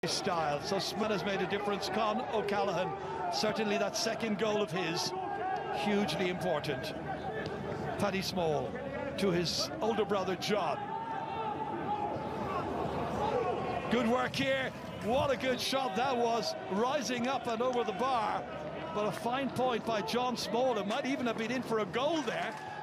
style. So Smith has made a difference. Con O'Callaghan, certainly that second goal of his, hugely important. Paddy Small to his older brother John. Good work here. What a good shot that was, rising up and over the bar. But a fine point by John Small. It might even have been in for a goal there.